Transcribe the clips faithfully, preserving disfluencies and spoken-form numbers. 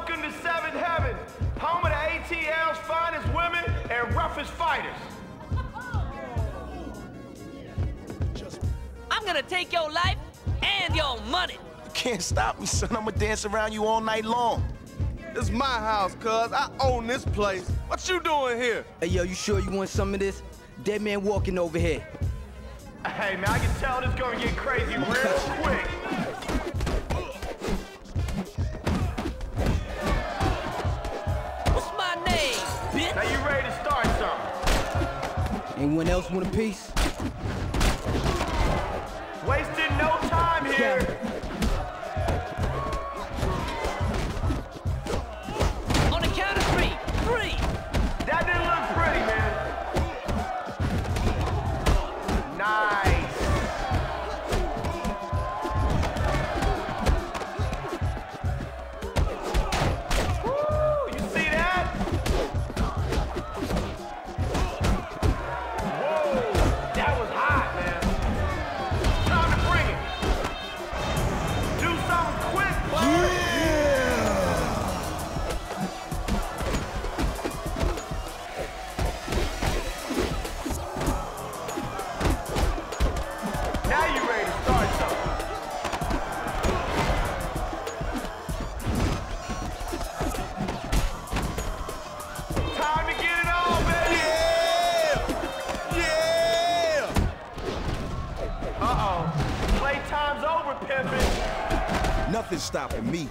Welcome to Seventh Heaven, home of the A T L's finest women and roughest fighters. I'm gonna take your life and your money. You can't stop me, son. I'ma dance around you all night long. This is my house, cuz. I own this place. What you doing here? Hey, yo, you sure you want some of this? Dead man walking over here. Hey, man, I can tell this gonna get crazy real quick. What's my name, bitch? Now you ready to start something? Anyone else want a piece? Wasting no time here. On the count of three. Three. That didn't look pretty, man. Nice. Woo, you see that? Whoa, that was hot, man. Time to bring it. Do something quick, bud. Now you ready to start something. Time to get it on, baby. Yeah! Yeah! Uh-oh. Playtime's over, pimpin'. Nothing's stopping me.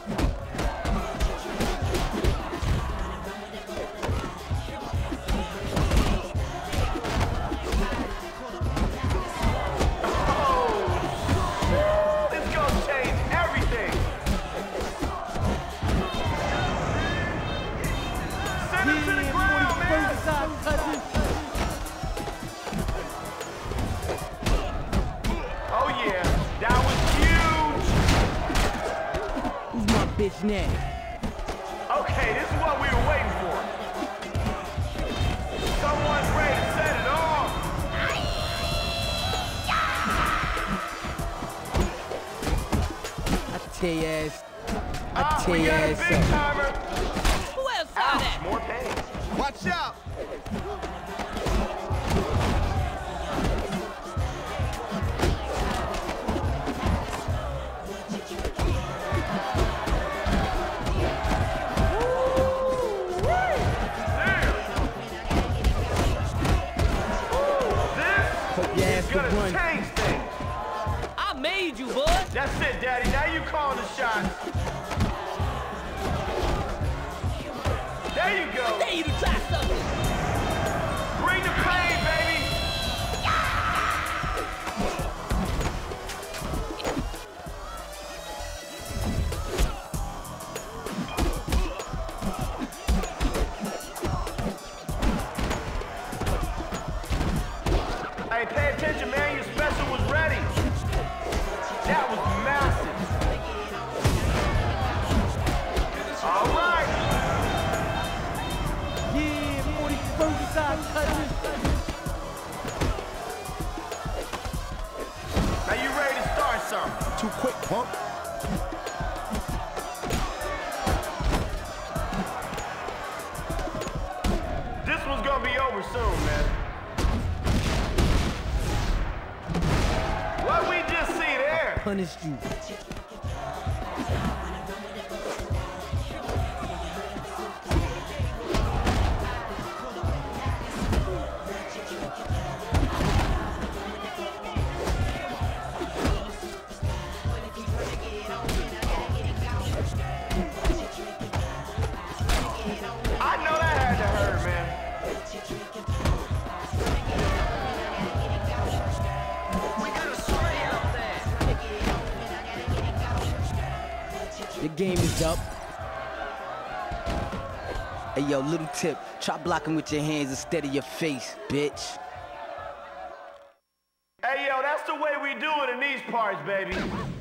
Oh, this gonna change everything. Send him to the ground, man. Oh yeah, that was huge. Who's my bitch now? Okay, this is what we were waiting for. Someone's ready to set it off. I tear your ass. I Ah, tear we your got a ass big up. timer. Who else saw Ouch, that? more pain. Watch out! Hope your ass This is can gonna run. change things. I made you, bud. That's it, Daddy. Now you calling the shots. There you go. I dare you to try something. Bring the pain, baby. Hey, pay attention, man. Your special was ready. That was massive. All right. Yeah, forty-first side cousin. Now you ready to start something? Too quick, punk. This one's gonna be over soon, man. What we just see there? Punished you. I know that had to hurt, man. Your game is up. Hey, yo, little tip. Try blocking with your hands instead of your face, bitch. Hey, yo, that's the way we do it in these parts, baby.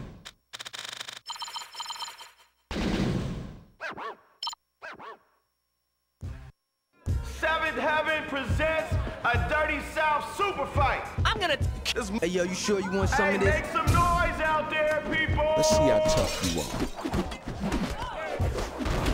Seventh Heaven presents a Dirty South super fight. I'm gonna. Hey, yo, you sure you want some Hey, of this? make some noise out there, people. Let's see how tough you are.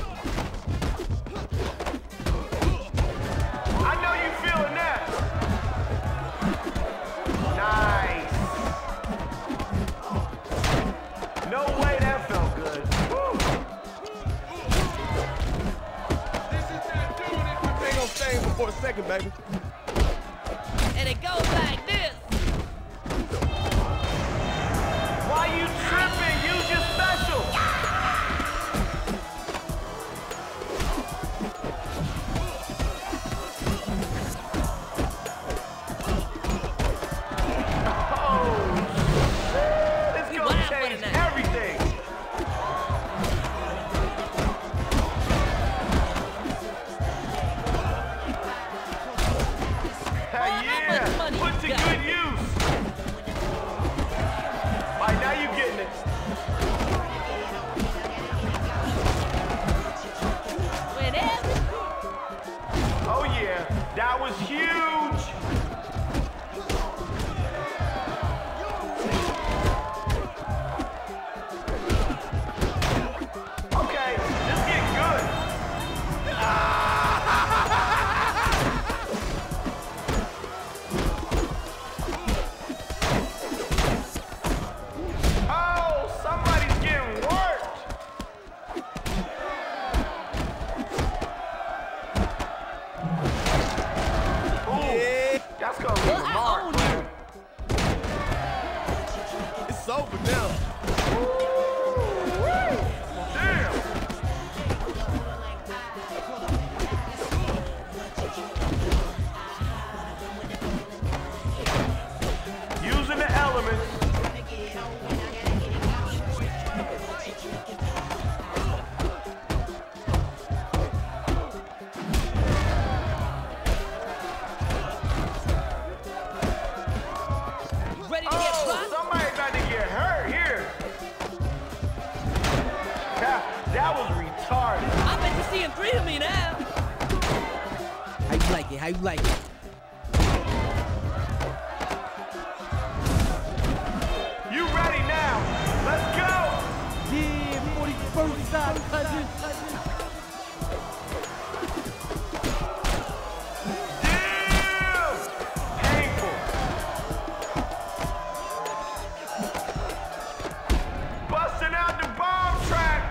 second, baby. And it goes like this. Why you tripping? Use your special. That was huge! Okay, this is getting good. Oh, somebody's getting worked! That's gonna leave a mark, man. It's over now. Damn! Using the elements. That was retarded. I bet you're seeing three of me now. How you like it? How you like it? You ready now? Let's go. Yeah, forty-first side, cousin. Damn! Painful. Busting out the bomb track.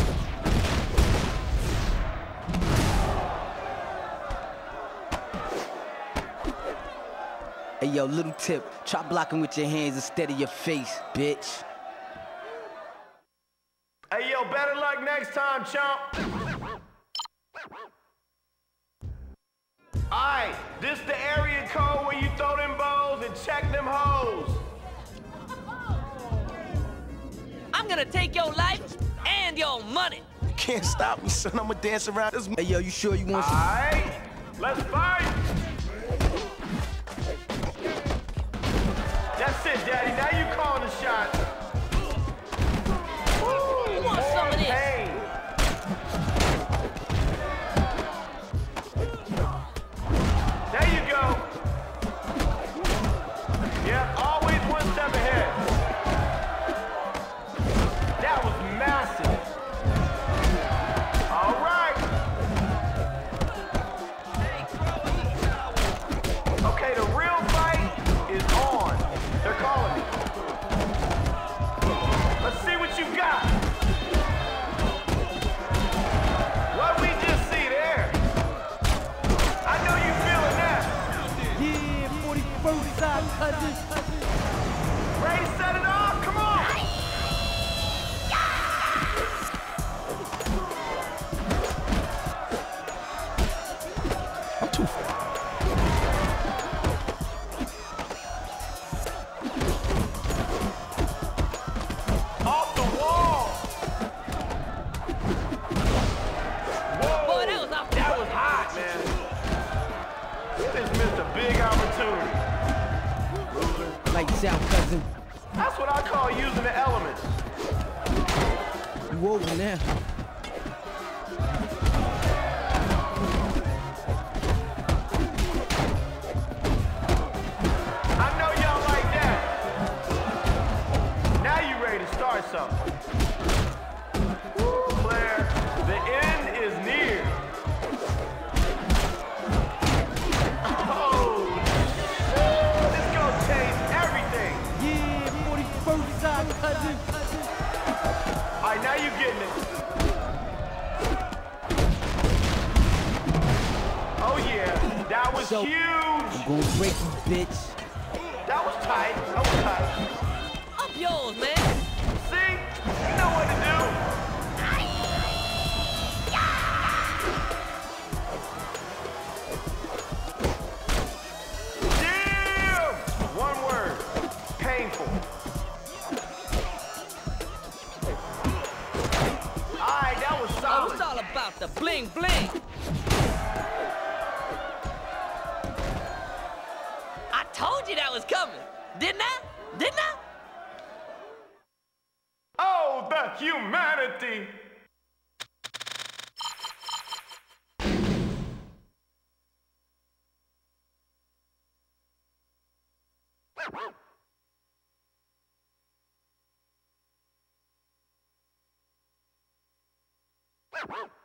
Hey, yo, little tip. Try blocking with your hands instead of your face, bitch. Hey, yo, better luck next time, chump. Alright, this the area code where you throw them bows and check them hoes. I'm gonna take your life and your money. You can't stop me, son. I'ma dance around this. Hey, yo, you sure you want some? Alright, let's fight. That's it, Daddy. Now you calling the shots. You want some of this? Pain. There you go. Yep, always one step ahead. That was massive. All right. Okay, the real fight is on. They're calling me. Let's see what you got. What we just see there? I know you feeling that. Yeah, forty-first side, cousin. Ready, set it off. Come on. I'm too. Off the wall. Whoa. Boy, that was off the That was hot, man. This missed a big opportunity. Loser. Lights out, cousin. That's what I call using the elements. You over now. I know y'all like that. Now you ready to start something. Woo, Claire, the end is near. Oh, this gonna change everything. Yeah, forty-first side, cousin. All right, now you getting it. was so. huge. I'm gonna break you, bitch. That was tight. That was tight. Up yours, man. See? You know what to do. Damn! One word. Painful. Alright, that was Oh, solid. it's all about the bling bling. I told you that was coming. Didn't I? Didn't I? Oh, the humanity! Wow.